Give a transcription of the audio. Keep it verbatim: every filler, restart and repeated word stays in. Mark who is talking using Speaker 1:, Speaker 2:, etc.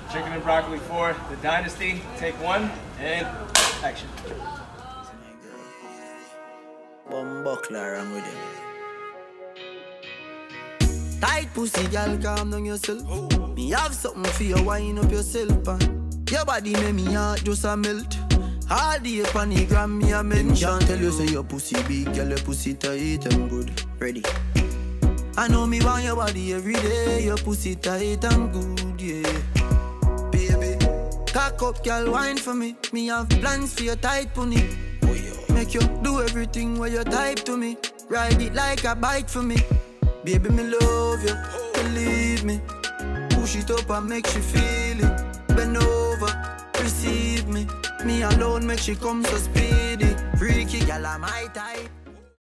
Speaker 1: Chicken and Broccoli four, The Dynasty. Take one, and action.
Speaker 2: Bumbuckler, I'm with you. Tight pussy, girl, calm down yourself. Oh. Me have something for you, wind up yourself, man. Your body make me heart just a melt. All day on the gram, me a mention. Tell you say your pussy big, girl, your pussy tight and good. Ready? I know me want your body every day. Your pussy tight and good, yeah. Baby, cock up, girl, wine for me. Me have plans for your tight pony. Oh, yeah. Make you do everything where you type to me. Ride it like a bike for me. Baby, me love you, believe me. Push it up and make she feel it. Bend over, receive me. Me alone make she come so speedy. Freaky, girl, I'm my type.